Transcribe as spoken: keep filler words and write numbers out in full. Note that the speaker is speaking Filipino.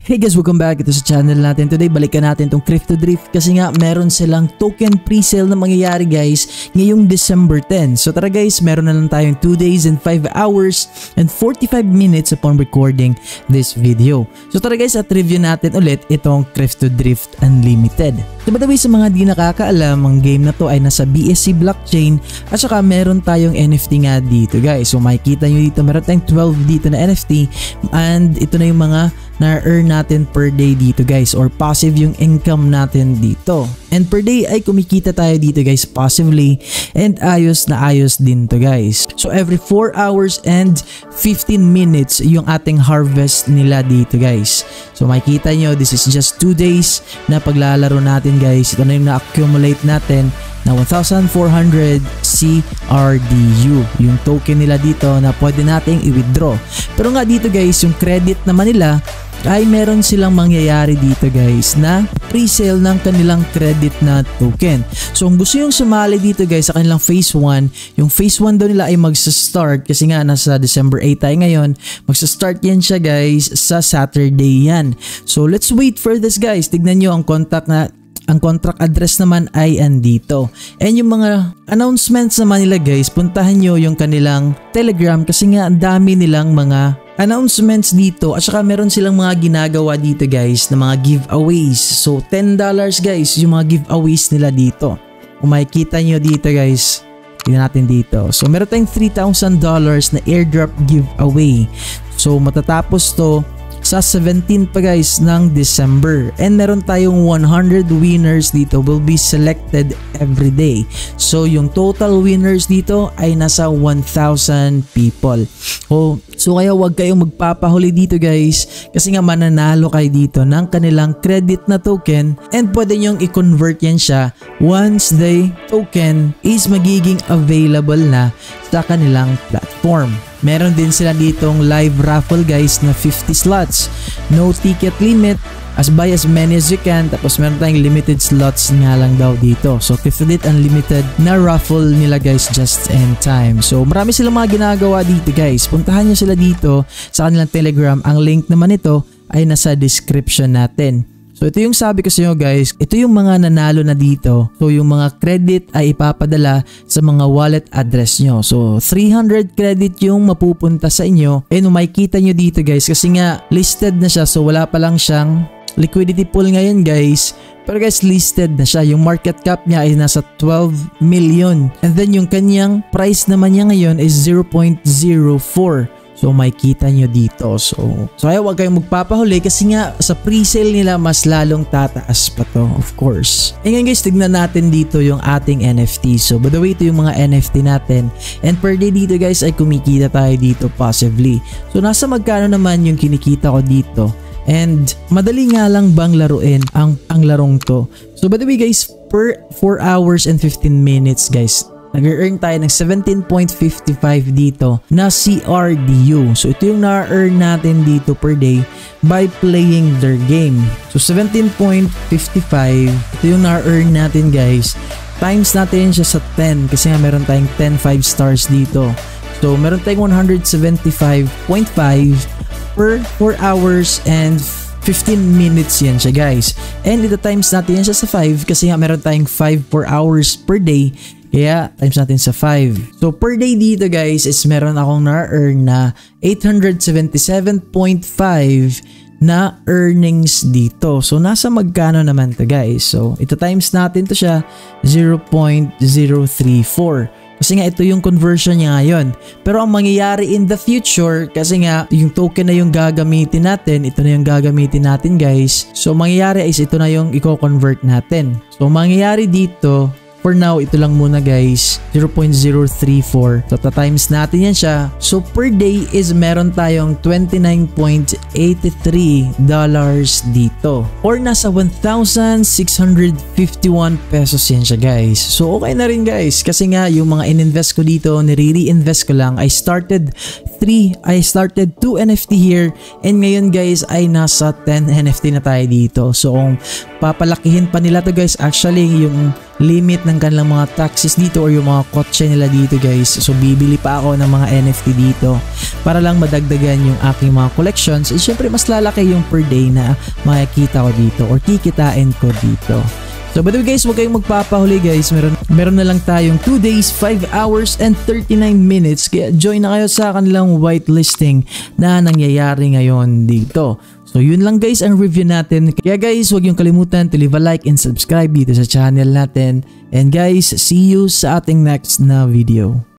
Hey guys, welcome back. Ito sa channel natin. Today, balikan natin tong CryptoDrift kasi nga meron silang token pre-sale na mangyayari guys ngayong December tenth. So tara guys, meron na lang tayong two days and five hours and forty-five minutes upon recording this video. So tara guys, at review natin ulit itong CryptoDrift Unlimited. So by the way, sa mga di nakakaalam, ang game na to ay nasa B S C blockchain at saka meron tayong N F T nga dito guys. So makikita nyo dito, meron tayong twelve dito na N F T and ito na yung mga na-earn natin per day dito guys, or passive yung income natin dito. And per day ay kumikita tayo dito guys passively, and ayos na ayos din to guys. So every four hours and fifteen minutes yung ating harvest nila dito guys. So makikita nyo, this is just two days na paglalaro natin guys. Ito na yung na-accumulate natin na one thousand four hundred C R D U, yung token nila dito na pwede nating i-withdraw. Pero nga dito guys, yung credit naman nila ay meron silang mangyayari dito guys na pre-sale ng kanilang credit na token. So kung gusto yung sumali dito guys sa kanilang phase one, yung phase one daw nila ay magsa-start kasi nga nasa December eighth tayo ngayon. Magsa-start yan siya guys sa Saturday yan. So let's wait for this guys. Tignan nyo ang contact na ang contract address naman ay andito. And yung mga announcements naman nila guys, puntahan nyo yung kanilang Telegram kasi nga ang dami nilang mga announcements dito at saka meron silang mga ginagawa dito guys na mga giveaways. So ten dollars guys yung mga giveaways nila dito. Kung makikita nyo dito guys, tingnan natin dito. So meron tayong three thousand dollars na airdrop giveaway. So matatapos to sa seventeenth pa guys ng December, and meron tayong one hundred winners dito will be selected every day. So yung total winners dito ay nasa one thousand people. Oh, so kaya wag kayong magpapahuli dito guys kasi nga mananalo kayo dito ng kanilang credit na token, and pwede nyong i-convert yan siya once the token is magiging available na sa kanilang platform. Meron din sila ditong live raffle guys na fifty slots. No ticket limit, as buy as many as you can. Tapos meron tayong limited slots nga lang daw dito. So CryptoDrift Unlimited na raffle nila guys just in time. So marami silang mga ginagawa dito guys. Puntahan nyo sila dito sa kanilang Telegram. Ang link naman ito ay nasa description natin. So ito yung sabi ko sa inyo guys, ito yung mga nanalo na dito. So yung mga credit ay ipapadala sa mga wallet address nyo. So three hundred credit yung mapupunta sa inyo. And makikita nyo dito guys kasi nga listed na siya, so wala pa lang siyang liquidity pool ngayon guys. Pero guys, listed na siya. Yung market cap niya ay nasa twelve million. And then yung kanyang price naman niya ngayon is zero point zero four. So makikita nyo dito. So, so ayaw wag kayong magpapahuli kasi nga sa pre-sale nila mas lalong tataas pa to, of course. E ngayon guys, tignan natin dito yung ating N F T. So by the way, ito yung mga N F T natin. And per day dito guys ay kumikita tayo dito passively. So nasa magkano naman yung kinikita ko dito. And madali nga lang bang laruin ang, ang larong to. So by the way guys, per four hours and fifteen minutes guys, nag-earn tayo ng seventeen point five five dito na C R D U. So ito yung na-earn natin dito per day by playing their game. So seventeen point five five, ito yung na-earn natin guys. Times natin siya sa ten kasi nga meron tayong ten five stars dito. So meron tayong one hundred seventy-five point five per four hours and fifteen minutes yan siya guys. And ito times natin yan siya sa five kasi nga meron tayong five four hours per day. Kaya times natin sa five. So per day dito guys is meron akong na-earn na eight hundred seventy-seven point five na earnings dito. So nasa magkano naman to guys. So ito times natin to siya zero point zero three four. Kasi nga ito yung conversion niya ngayon. Pero ang mangyayari in the future, kasi nga yung token na yung gagamitin natin, ito na yung gagamitin natin guys. So mangyayari is ito na yung i-convert natin. So mangyayari dito, for now, ito lang muna guys, zero point zero three four. So, ta-times natin yan siya. So, per day is meron tayong twenty-nine point eight three dollars dito. Or nasa one thousand six hundred fifty-one pesos yan siya guys. So, okay na rin guys. Kasi nga, yung mga in-invest ko dito, nire-reinvest ko lang. I started three, I started two N F T here. And ngayon guys, ay nasa ten N F T na tayo dito. So, kung papalakihin pa nila to guys. Actually yung limit ng kanilang mga taxes dito or yung mga kotse nila dito guys. So bibili pa ako ng mga N F T dito para lang madagdagan yung aking mga collections. At syempre mas lalaki yung per day na makikita ko dito or kikitain ko dito. So by the way guys, huwag kayong magpapahuli guys. Meron, meron na lang tayong two days, five hours and thirty-nine minutes. Kaya join na kayo sa kanilang whitelisting na nangyayari ngayon dito. So yun lang guys ang review natin. Kaya guys, huwag yung kalimutan to leave a like and subscribe dito sa channel natin. And guys, see you sa ating next na video.